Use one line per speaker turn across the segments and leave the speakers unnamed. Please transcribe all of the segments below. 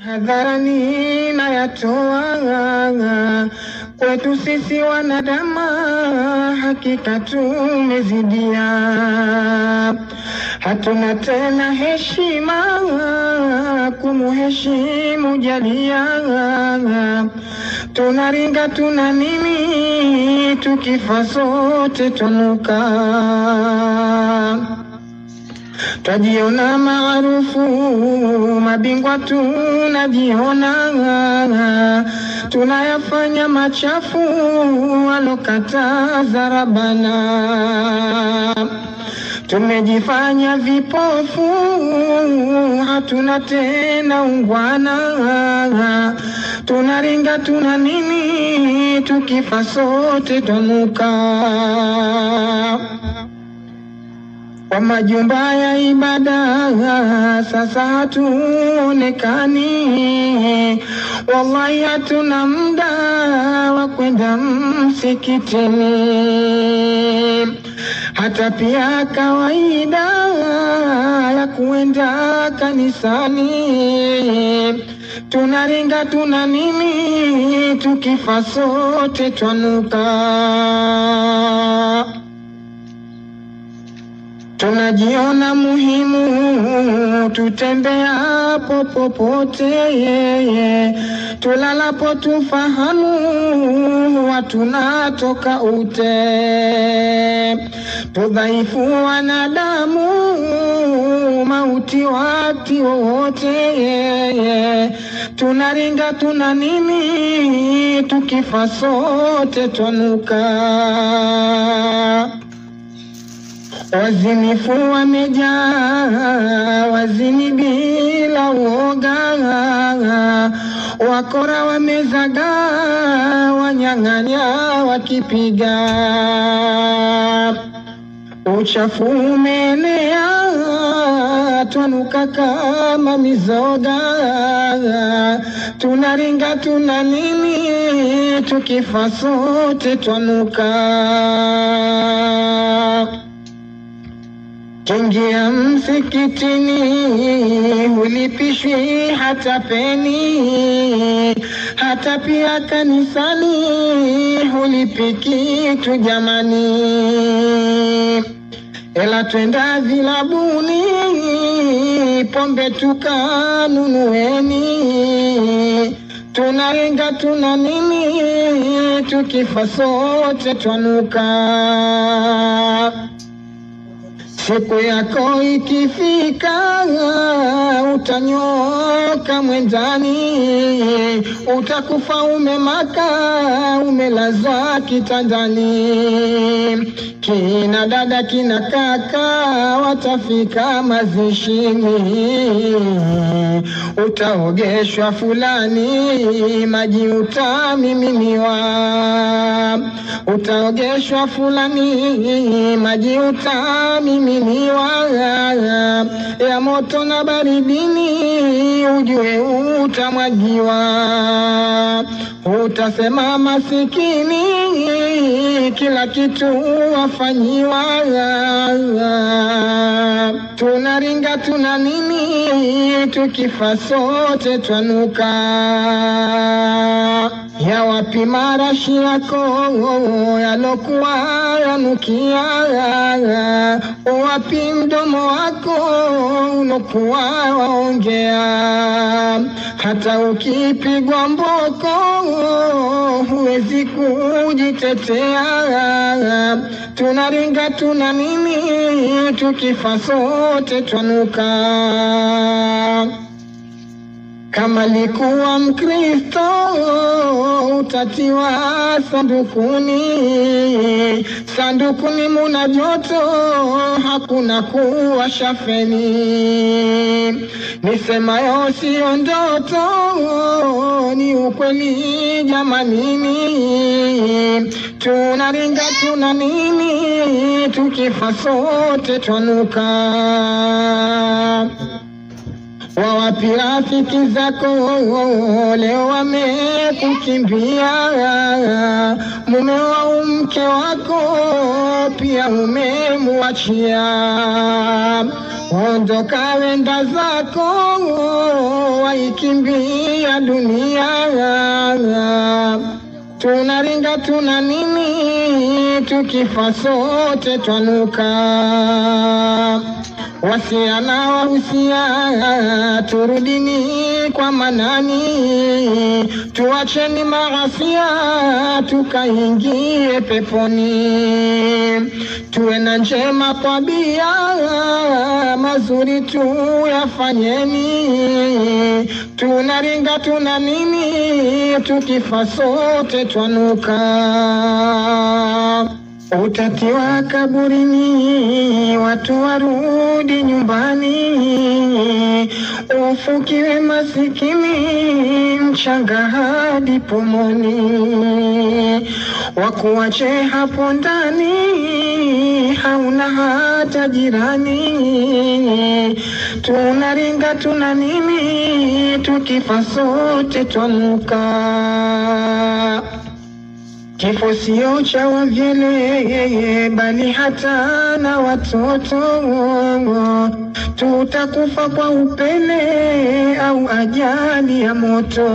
hadharani na yatoa kwetu sisi wanadamu, hakika tumezidia. Hatuna tena heshima kumuheshimu jalia. Tunaringa tuna nini, tukifa sote tunuka. Twajiona maarufu, mabingwa tunajiona. Tunayafanya machafu walokataza Rabbana. Tumejifanya vipofu, hatuna tena ungwana. Tunaringa tuna nini, tukifa sote tunuka. Kwa majumba ya ibada sasa hatuonekani. Wallahi hatuna muda wa kwenda msikitini. Hata pia kawaida ya kuenda kanisani. Tunaringa tuna nini, tukifa sote tunuka. Tunajiona muhimu, tutembea popote. Tulalapo tufahamu, watunatoka ute. Tudhaifu wanadamu, mauti wati wote. Tunaringa tuna nini, tukifa sote tunuka. Wazinifu wamejaa, wazini bila uoga. Wakora wamezaga, wanyang'anya wakipiga. Uchafu umeenea, twanuka kama mizoga. Tunaringa tuna nini, tukifa sote twanuka. Kingia msikitini, hulipishwi hata peni. Hata pia kanisani, hulipi kitu jamani. Ela twenda vilabuni, pombe tukanunueni. Tunaringa tuna nini, tukifa sote twanuka. Siku yako ikifika, utanyoka mwenzani. Utakufa umemaka, umelazwa kitandani. Kina dada kina kaka watafika mazishini. Utaogeshwa fulani, maji utamiminiwa. Utaogeshwa fulani, maji utamiminiwa. Ya moto na baridini, ujue utamwagiwa. Utasema masikini, kila kitu wafanyiwa. Tunaringa tuna nini, tukifa sote twanuka. Ya wapi marashi yako yalokuwa yanukia. Wapi mdomo wako unokuwa waongea. Hata ukipigwa mboko huwezi kujitetea. Tunaringa tuna nini, tukifa sote twanuka. Kama likuwa Mkristo utatiwa sandukuni. Sandukuni muna joto, hakuna kuwasha feni. Nisemayo sio ndoto, ni ukweli jamanini. Tunaringa tuna nini, tukifa sote twanuka. Wawapi rafiki zako leo wamekukimbia, mume wa mke wako pia umemuachia. Ondoka wenda zako waikimbia dunia. Tunaringa tuna nini, tukifa sote twanuka. Wasiana wahusia, turudini kwa manani. Tuacheni maghasia, tukaingie peponi. Tuwe na njema tabia, mazuri tu yafanyeni. Tunaringa tuna nini, tukifa sote twanuka. Utatiwa kaburini, watu warudi nyumbani. Ufukiwe masikini, mchanga hadi pomoni. Wakuache hapo ndani, hauna hata jirani. Tunaringa tuna nini, tukifa sote twanuka. Kifo sio cha wavyele, bali hata na watoto. Tutakufa kwa upele au ajali ya moto.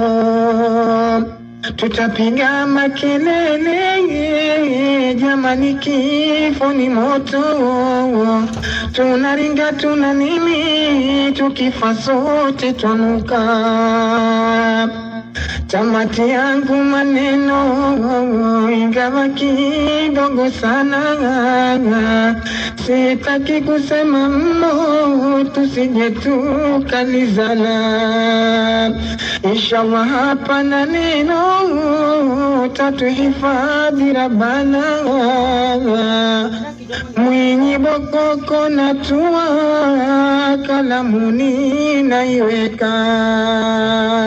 Tutapiga makelele, jamani kifo ni moto. Tunaringa tuna nini, tukifa sote twanuka. Tamati yangu maneno, ingawa kidogo sana. Sitaki kusema mno, tusije tukalizana. Inshallah hapana neno, tatuhifadhi Rabbana. Mwinyi bokoko na tua, kalamuni naiweka.